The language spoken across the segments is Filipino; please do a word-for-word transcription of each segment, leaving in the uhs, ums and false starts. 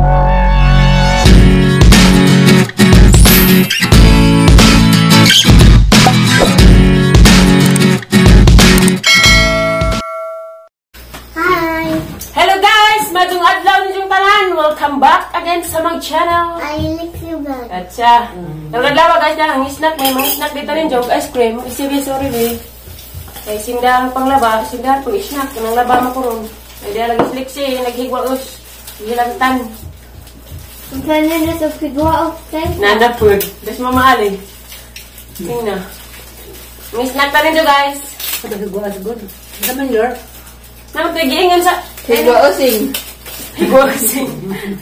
Welcome back again sa mga channel. I like you back. Atsa. Nagdalawa guys na ang snack. May mga snack dito rin. Jog ice cream. Isibis already. Kay sindahan panglaba. Sindahan po snack. Kanang laba makurong. Ay diya lagi sliksi. Naghigwaos. Hilantan. Ang kanya na sa figwa of time. Nanda food. Das mamaalay. Tingnan. May snack na rin dyan guys. Higwaos good. Naman your. Naman ito giingan sa... Higwaosing. Higwaosing.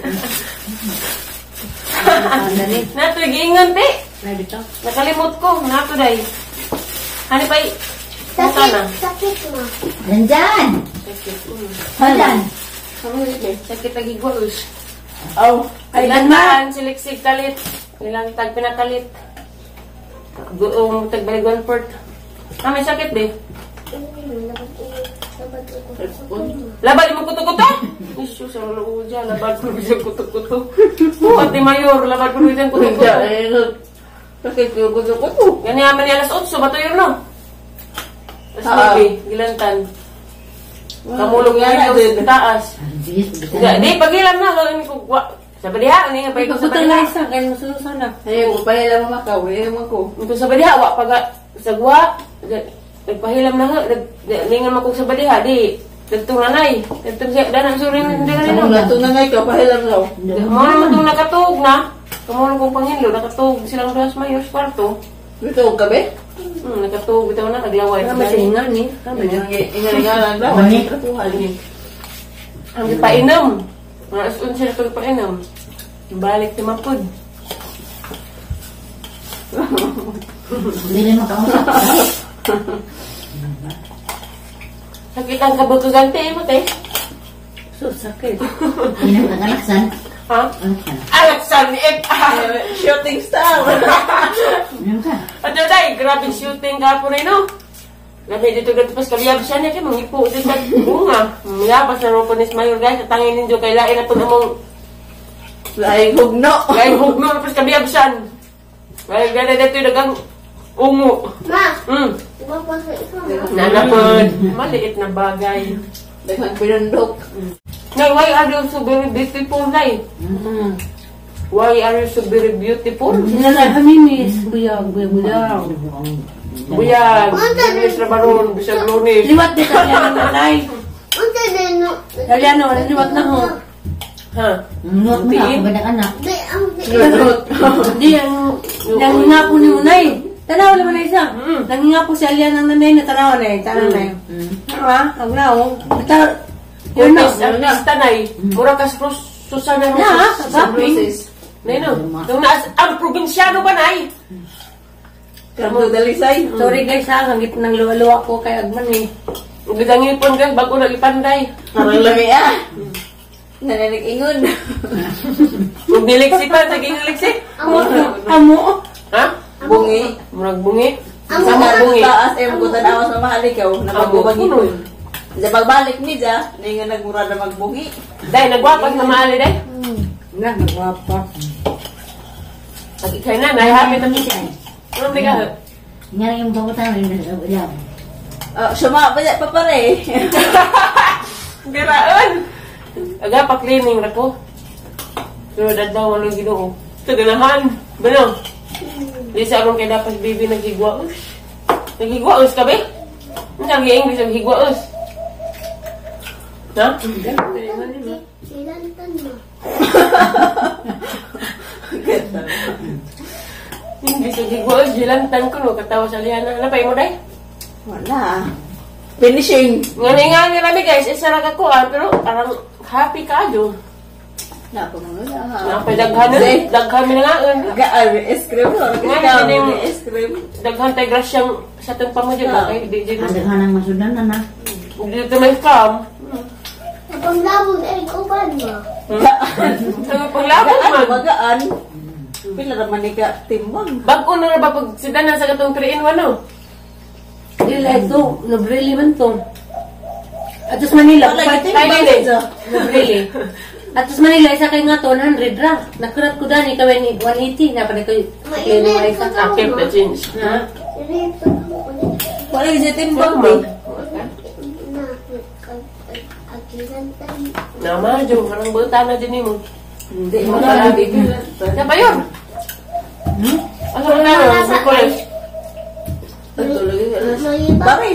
Nato giingon ti. Nakalimot ko. Nato day. Hani pa i. Sakit. Sakit mo. Nandyan. Sakit. Nandyan. Sakit ang higwaos. Oh. Ay, Ilantaan. Siliksig kalit. Ilang tag pinakalit. Guong tagbalik one fourth. Ah, may sakit di. Labad mo kuto-kuto? Isus, ang loob dyan. Labad mo dyan kuto-kuto. Ate Mayor, labad mo dyan kuto-kuto. Sakit yung kuto-kuto. Yan yaman ni alas otso, bato yun no? Alas baby, gilantan. Kamulog yan yung taas. Di, pagilam na. Sa baliha, ano yung pahit ko sa baliha? Isa, kaya masusunod na. Ayaw ko, pahilam mo makaw. Ayaw mo ko. Ito sa baliha, wak pag sa gwa. Nagpahilam na nga. Ningan mo ko sa baliha, di. Dagtong nanay. Dagtong siya, danang surin. Ano na ito nanay ka, pahilam daw. Mga naman itong nakatug na. Kamulong kong panghinlo, nakatug silang dos mayos kwarto. Ito ka ba? Hmm, nakatug. Ito na, naglaway. Kami singan eh. Kami ingan-ingan lang. Ang ipainom. Mga asun siya ito ipainom. Balik ti mapod. Hindi rin makausap. Sakit ang kabutugan ti mo te. So, sakit. Hindi na makalaksan. Ha? Alaksan ni Ed. Shooting star. Ano day, grabe shooting ka po rin no? Grabe dito dito pas kaliyab siya niya kaya mangipo dito sa bunga. Mayabas na rin po ni Mayor guys. Tatangin ninyo kay lain na po namang Laing hugno. lain hugno na pas kaliyab siya. Kaya gana dito yung dagang ungo. Ma, Hmm. diba po sa ikaw? Nanapod. Maliit na bagay. Daghang pinundok. Nay, why are you so very beautiful, Nay? Why are you so very beautiful? Sinala kami, miss. Buyag, buyag, buyag. Buyag, Luis Rabaron, Bisag Lunis. Liwat di Italiano na, Nay. Unta din no. Italiano, liwat na ho. Ha? Nunot mo ako ba na anak? Di, ang di. Hindi, ang nangingapo ni mo, Nay. Tanaw naman na isa. Nangingapo si Alian ng nanay na tanaw na eh. Tanaw na eh. Ano ha? Ang lao. Yun na, artista, Nay. Mura kas Susana Roses. Na, Roses. Nay, no? Nung naas, ang probinsyano ba, Nay? Kamu dalisay. Sorry guys ha, hangit ng luwa-luwa ko kay Agman eh. Bidangin po guys, bago na ipanday. Parang lami ah. Nananig-ingon. Kung niliksi pa, naging niliksi. Amo. Amo. Ha? Bungi. Murag bungi. Amo. Sama bungi. Taas eh, magutan awas na mahal ikaw. Napagbubangingon. Sa pagbalik ni Ja, hindi nga nagmura na magbungi. Day, nagwapas na maali, Day. Na, nagwapas. Kaya na, nahihapit na siya. Ano ba ka? Nga yung pabutan rin na ulam. Ah, suma pa pa pare. Giraan. Aga pa cleaning ra ko. Pero dadaw wala Ginoo. Tagalahan. Bano? Di sa aron kay dapat bibi nagigwaos. Nagigwaos ka ba? Ang English ang higwaos. Ha? Silantan mo. Hindi sa higwaos. Gilantan ko no. Katawa sa liana. Ano pa mo day? Wala. Finishing. Ngani-ngani rami guys. Isa ra ka ko ah. Pero parang happy ka jo. Nako mga nga. Napay daghan na. Daghan mi na nga. Gaan, ice-cream. Gaan, ice-cream. Daghan tay grasyang sa itong pamudyo ka. Kaya di dyan. Ang daghanang masudan na na. Dito may scam. Kapag labong eh, uban mo. Ang panglabot man. Magaan. Pila naman ni ka timbang. Bago na na ba pag sidanan sa katong three in one no? Dila ito. Nabrili man to. At sa Manila. Tayo din eh. Nabrili. At sa Manila, isa kayo nga to, one hundred ra. Nakurat ko dani kawin ni one eighty. Napaday ko yung mga isa. Akip na change. Ha? Wala yung sitin ba mo? Nama, jom. Anong buta na din mo? Hindi. Mga bigil. Siapa yun? Asa na na? Sa college? Bakit?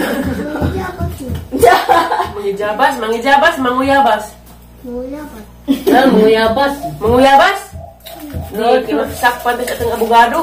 Mangijabas, mangijabas, manguyabas. Ah, muyabas. Manguyabas? Hindi, kinasakpan din sa atong abogado.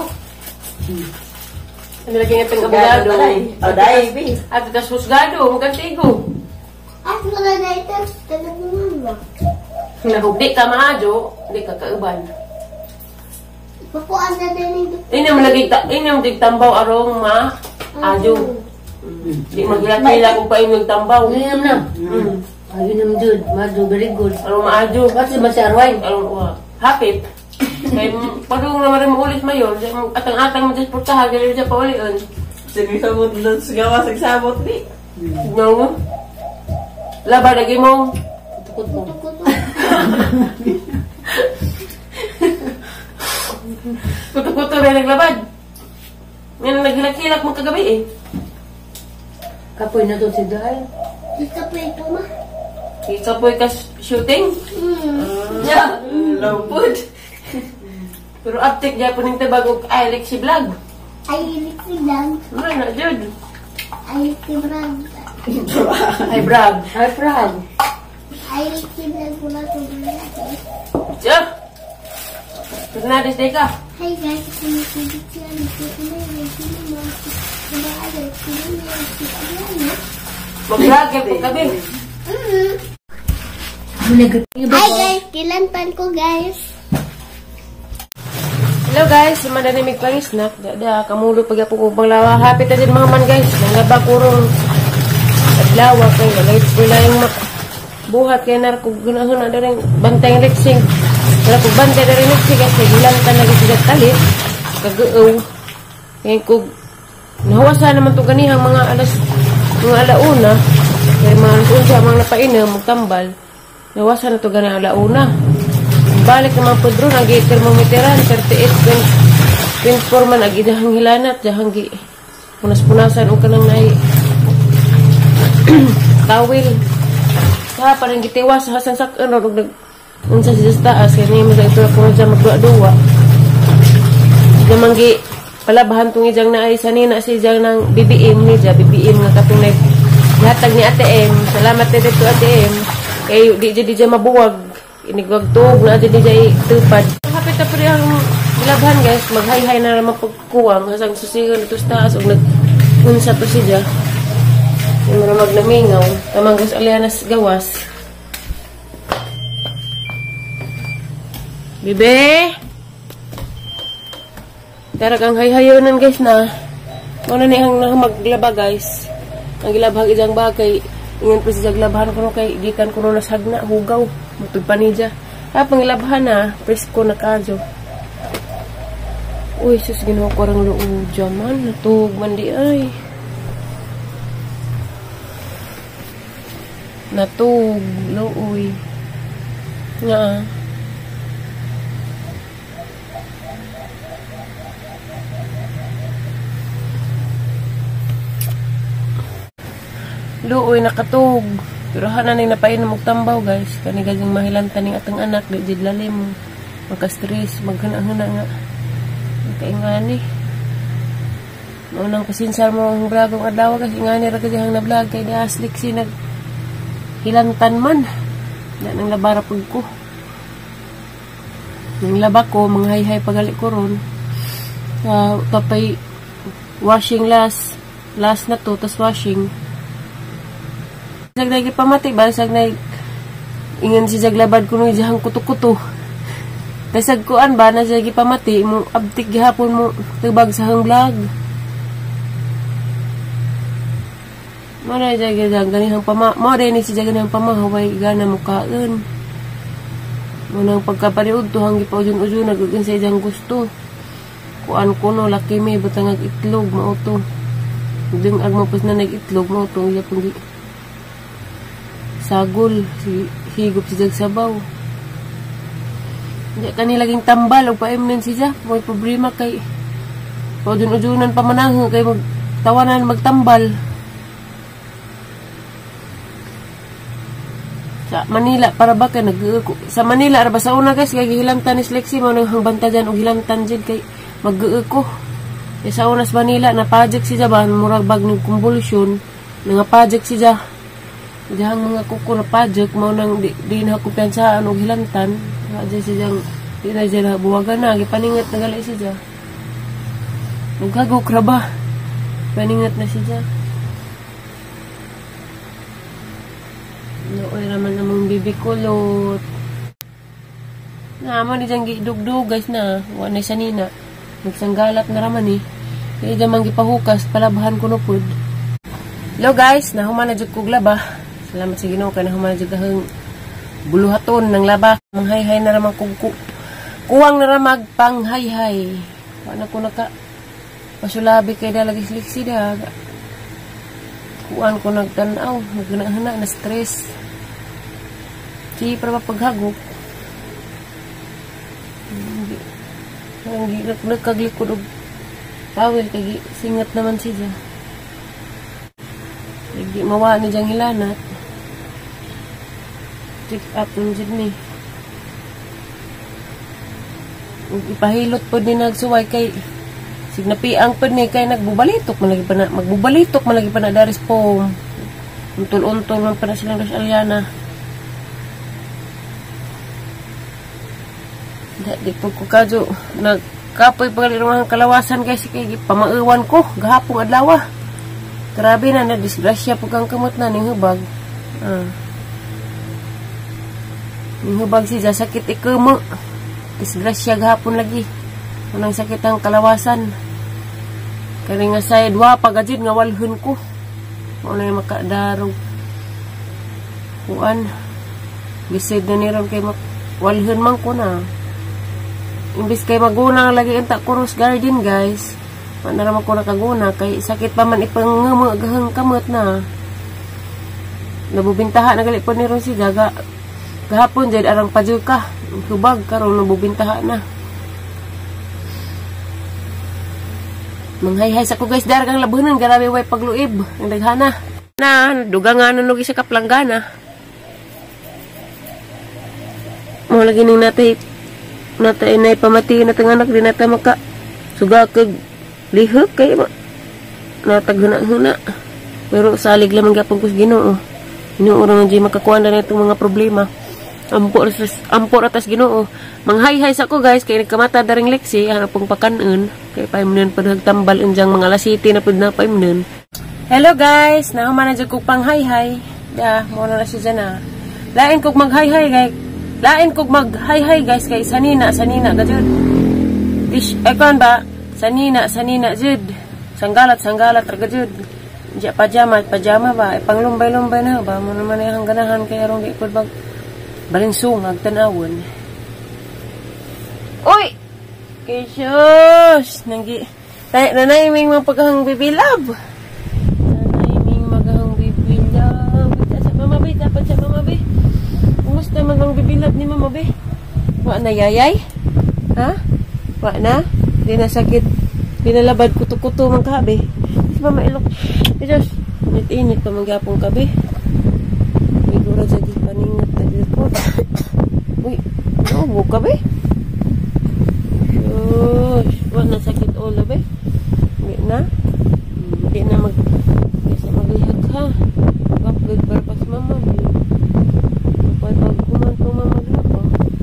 Ano lagi ng atong abogado? O, dahil, bi. At itas husgado, magkantigo. At wala na ito, talag naman ba? Di ka maajo, di ka kauban. Papuan na din ito. Ini mo lagi ini mo tambaw arong ma ajo. Di magilak-ilak kung pa inyong tambaw. Ngayon na. Mm. Ayun naman, Jude. Madu, very good. Arong maajo. Kasi masarwain. Arong wa. Hapit. Kay padung naman rin mo ulit mayon. Atang-atang mo dyan portahan. Gali dyan pa ulian. Sige, sabot doon sa gawa sa sabot ni. Tignan mo. Laban lagi mo. Tukot mo. Kuto-kuto rin naglabad. Ngayon naghilak-hilak mo kagabi eh. Kapoy na doon si Dahil. Ito po ito ma. Ikaw po ka shooting. Yeah. Low food. Pero uptick dyan po nito bago ay si vlog. Ay, ilik si lang. Ano na, Jude? Ay, ilik si Brad. Ay, brag. Ay, Prag. Ay, ilik si Brad ko na ito. Diyo! Pagkadis day ka. Hi guys, ako na si Dixie. Ano po ito na yung sino mo? Nabaagal, sino mo yung si Adriana? Mag-vlog yan po kami. Hi guys, kilantan ko guys. Hello guys, si Madanimig pang snack. Dada, kamulo pag po ko pang lawa. Happy ta din mga man guys. Nangaba kurong adlawa kayo. Walay wala yung buhat kaya nar kung gunahon na rin bantay lexing. Wala kung bantay na rin lexing kasi hilantan lagi sila talit. Kagaaw. Kaya kung nahawasa naman to ganihang mga alas mga alauna. Kaya mga alas unsa mga napainom, magtambal. Nahawasa na to ganihang alauna. Balik naman po doon, nag-thermometeran, thirty-eight point four man, nag-idahang hilanat, dahang gi, punas-punasan, o ka nang nai, tawil. Sa parang gitiwas, hasan sa, ano, nag, unsa siya sa taas, kaya niya mo sa ito, kung siya magdua-dua. Namang gi, palabahan itong ijang na ay, sanina si ijang ng B B M ni dya, B B M nga katong nag, hatag ni Ate M, salamat na dito Ate M, kaya di dya di dya mabuwag, inigwagtog na dyan dyan tupad. Kapit na pari ang labhan guys, mag-hay-hay na naman pagkuwang hasang susigal ito sa taas o nag-unsa to siya. Yung maramag na mingaw, tamang guys alianas gawas. Bibe! Tarag ang hay-hayonan guys na muna ni ang maglaba guys. Ang gilabhag ijang bagay. Ingan po siya glabhan ko kay gikan ko na sagna hugaw matug panidya. Ha pangilabhan na presko na kadyo. Uy sus ginawa ko rang loo jaman natug mandi ay. Natug looy. Nga. Luoy nakatug. Pero hanan ning napain na magtambaw guys. Kani gaging mahilantan ning atong anak di jid lalim. Magka-stress, maghana-hana nga. Kaingani. Unang pasinsar mo ang bragong adlaw guys. Ingani ra kajang na vlog kay daslik si nag hilantan man. Na nang labara pud ko. Nang laba ko mga hay-hay pagali ko ron. Uh, tapay washing last last na to tas washing. Sag lagi pamati ba sag na ingon si jaglabad kuno jahang kuto-kuto. Kasag kuan ba na sagi pamati mo abtik gihapon mo tubag sa hang vlog. Mo na jagi jang ganihang pama mo rin ni si jaganang pamahaway gana mo kaon. Mo nang pagkapariud to hang gipawjon-ujon nagugin sa ijang gusto. Kuan kuno laki mi butang itlog mao to. Ding ag mapus na nag-itlog mo to iya pang sagol si higop si jagsabaw Hindi ka nilaging tambal o paimnan siya. May problema kay paudun-udunan pa manang kay magtawanan magtambal. Sa Manila para ba kay nag sa Manila ara ba sa una guys kay gihilamtan ni Lexi mo nang hangbanta dyan o hilamtan dyan kay mag-uko. E sa una sa Manila na project siya ba murag bag ng convulsion nga project siya. Dihang mga kuko na project mo nang di, di na kumpiyansaan o hilamtan. Diyan siya di na siya buwagan na gipaningat na gali siya. Nagkagok ra ba? Paningat na siya. Nooy naman namang bibi kulot. Naman di dyan gidugdug guys na. Wanay sanina. Nagsanggalat na raman eh. Kaya dyan man gipahukas. Palabahan ko no pod. Hello guys. Nahuman na dyan kog laba. Salamat sa Ginoo kay nahuman na dyan kahang buluhaton ng laba. Manghayhay na raman kog ku. Kuwang na ramag panghayhay. Wala ko naka pasulabi kay dalagis-liksi da. Kuan ko nagtanaw, nagnahana na stress. Di para paghagok. Ang nagkaglikod og tawel kay singat naman siya. Di mawa ni jang hilanat. Check up ng jud ni. Ipahilot po din nagsuway kay signapiang po ni kay nagbubalitok malagi pa na magbubalitok malagi pa na daris po untol-untol man pa na silang dos alyana di po ko kadyo nagkapoy pagalimang kalawasan guys kay pamauwan ko gahapong adlaw grabe na na disgrasya po kang kamot na ning hubag ah. Ning hubag siya sakit ikumo disgrasya gahapon lagi unang sakit ang kalawasan kaya nga say dua pagajid nga walhon ko ano yung makadarog kuan bisid na niron kay walhon man ko na imbis kay maguna lagi ang takuros garden guys ano naman ko nakaguna kay sakit pa man ipangagahang kamot na nabubintaha na gali po niron si Gaga gahapon dyan arang pajuka hubag karon nabubintaha na manghayhay sa ko guys daragang labunan grabe way pagluib ang daghana na dugang nga nunugi sa kaplanggana mo lagi ning natay natay nay pamati na tanganak di nata maka suga kag lihok kay ma nataghuna-huna pero salig lamang gyapon kus Ginoo Ginoo ra man di makakuan na itong mga problema ampor ampor atas Ginoo manghayhay sa ko guys kay nagkamata daring Lexi ana pong pakanon kay paimnon padhag tambal unjang mga alas siyete na pud na paimnon. Hello guys, nahuman na jud kog panghayhay. Da mo na siya na. Lain kog maghayhay guys. Lain kog maghayhay guys kay sanina sanina gajud. Dish ekon ba? Sanina sanina jud. Sanggalat sanggalat ra gajud. Diya pajama pajama ba? E panglumbay-lumbay na ba mo naman ay hangganahan kay arong di pud bag balingsungag tanawon. Uy! Jesus! Nanggi... Nanay may mga paghang bibilab. Nanay may maghang bibilab. Sa Mama Be, dapat sa Mama Be. Kumusta maghang bibilab ni Mama Be? Wa na yayay? Ha? Wa na? Di na sakit. Di na labad kuto-kuto mang kabe. Si Mama Ilok. Jesus! Init-init pa mangyapong kabe. Igura jadi paningat na dito. Uy! Naubo ka be? Shush! Wala na sakit ulo be? Hindi na? Hindi na mag... Kasi maglihag ha. Bakit para pas Mama be? Mapapagkuman ko Mama be pa.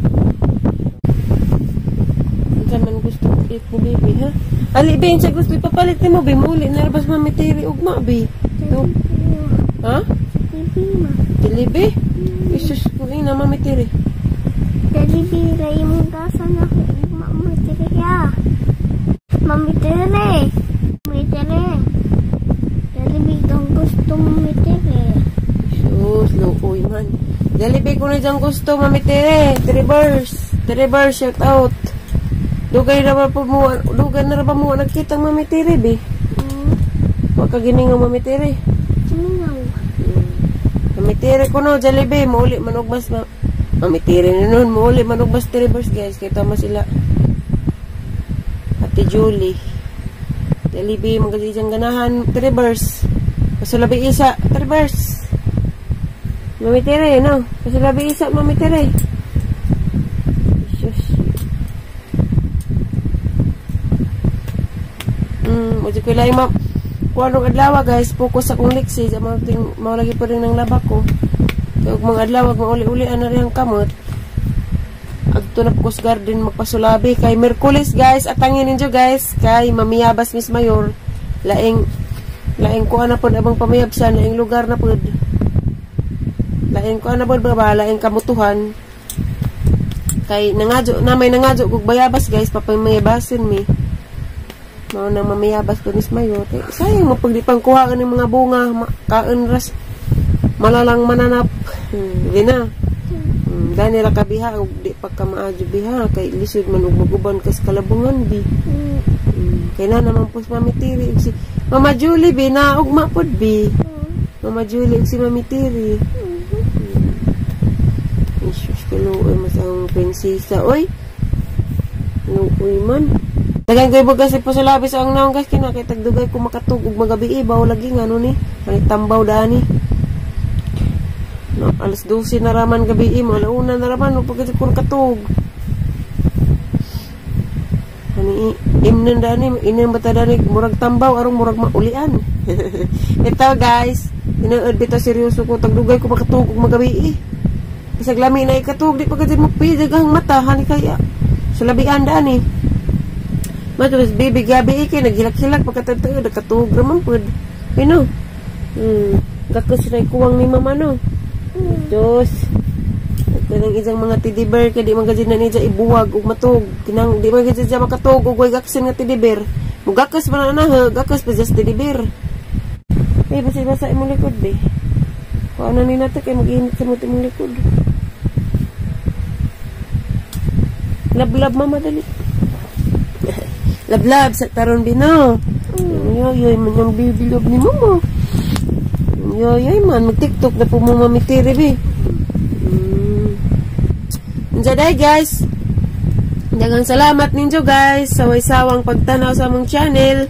Saan man gusto ulit ni baby ha? Ali be, siya gusto ipapalit ni mo be? Muli narabas mamitiri ugma be? Ito. Ha? Dilibi? Isus ko ina mamitiri. Dilibi, ray mong gasan ako. Mamitiri ya. Mamitiri. Mamitiri. Dilibi, kung gusto mamitiri. Sus, looy man. Dilibi ko na dyan gusto mamitiri. Tribers. Tribers, shout out. Dugay na ba po mo, dugay na ba mo nagkitang mamitiri be? Hmm. Huwag ka giningaw mamitiri. Sumingaw. Mamitiri ko no, Jollibee, mauli manugbas ma Mamitirin na nun. Muli manog bus reverse guys. Kaya tama sila. Ate Julie. Dalibi magkasisang ganahan reverse. Pasulabi isa reverse. Mamitire no. Pasulabi isa mamitire. Shush. Hmm, mo ko lang ma kuanong adlaw guys, focus sa kong liksi. Sa mga ting lagi pa rin ng laba ko. Kaya mga adlaw mauli-uli ana rin ang kamot. Agto na Coast Garden magpasulabi kay Merkulis guys, atangin ninyo guys kay mamiyabas Miss Mayor laing laing ko ana pod abang pamayabsan laing lugar na pod laing ko ana pod ba laing kamutuhan kay nangadyo na may nangadyo kog bayabas guys papamayabasin mi mao nang mamiyabas pod Miss Mayor kay sayang mo pag di pang kuha ng mga bunga kaon ras malalang mananap hmm, di na. Dani ra kabiha ug di pa ka maajo biha kay lisod man ug maguban kas kalabungan bi. Mm. Mm. Kay na naman pus mamitiri ug si Mama Julie bi na ug mapod bi. Mm. Mama Julie ug si Mamitiri. Mm. Isus kaluoy mas ang prinsesa oy. Luoy man. Dagan kay bugas si pasalabi sa ang naong guys kina kay tagdugay ko makatug ug magabi baw lagi ngano ni. Ani tambaw dani. No, alas dose na raman gabi mo, alauna na raman, no, pagkati puro katog. Hani, imnan dani, inan bata dani, murag tambaw, arong murag maulian. Ito guys, inaad bita seryoso ko, tagdugay ko makatog, magabi. Isag lami na ikatog, di pagkati mo pidagang mata, hani kaya. So labian dani. Matulis, baby gabi ikay, naghilak-hilak, pagkatag-tag, nakatog raman po. You know, hmm, gakas na ikuwang ni mama, no? Diyos. Kanang isang mga teddy bear kaya di magazin na niya ibuwag ug matug. Kinang di magazin siya makatug ug way gaksin nga teddy bear. Mugakas man na ha, gakas pa just teddy bear. Eh basi basa imong likod be. Kuha na ni nato kay mag-init sa imong likod. Lablab mama dali. Lablab sa taron bino. Yo yo man yung bibilog ni mama. Yoy, yoy man, mag-tiktok na po mo mamitiri, be. Hmm. Andiyan guys. Dagang salamat ninyo, guys, sa waysawang pagtanaw sa among channel.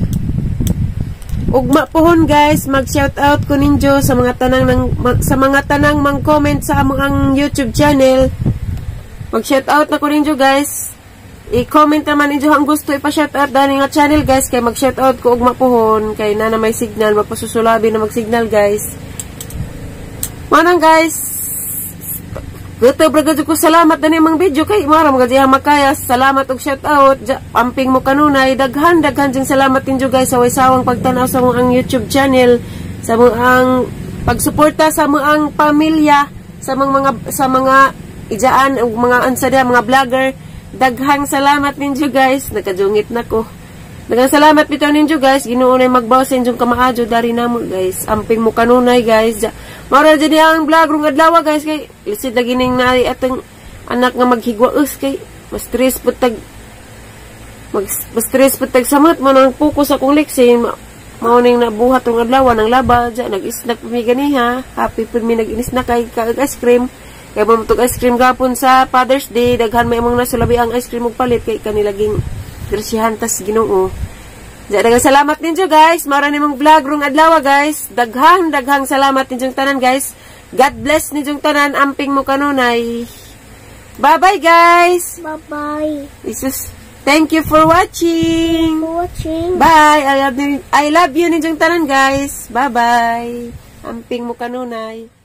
Ugma pohon, guys, mag-shoutout ko ninyo sa mga tanang ng, sa mga tanang mang-comment sa among YouTube channel. Mag-shoutout na ko ninyo, guys. I-comment naman ninyo ang gusto ipa-shoutout dahil nga channel guys kay mag-shoutout ko ugma pohon kay na na may signal magpasusulabi na mag-signal guys. Manang guys gusto bragad ko salamat dani mang video kay mara magajiha makaya salamat og shoutout amping mo kanunay daghan daghan jing salamat ninyo guys sa waysawang pagtanaw sa ang YouTube channel sa ang pagsuporta sa mga pamilya sa mga sa mga ijaan ug mga ansada mga vlogger. Daghang salamat ninyo guys. Nakadungit na ko. Daghang salamat bitaw ninyo guys. Ginuunay magbaw sa inyong kamaadyo dari namo guys. Amping mo kanunay guys. Mara dyan ang vlog rong adlaw guys. Kay lisid lagi ning nari atong anak nga maghigwaus kay mas stress putag mag mas stress putag samot mo nang focus akong liksi. Mao ning nabuhat rong adlaw nang laba dyan nag-snack mi ganiha. Happy pud mi nag-snack kay kag ice cream. Kaya mamutog ice cream gapon sa Father's Day. Daghan may mong nasulabi ang ice cream og palit. Kaya kanilaging grasyahan tas ginoo. Daghang salamat ninyo guys. Mara ni mong vlog rong adlaw guys. Daghang daghang salamat ninyong tanan guys. God bless ninyong tanan. Amping mo kanunay. Bye bye guys. Bye bye. Jesus. Thank you for watching. For watching. Bye. I love you, I love you ninyong tanan guys. Bye bye. Amping mo kanunay.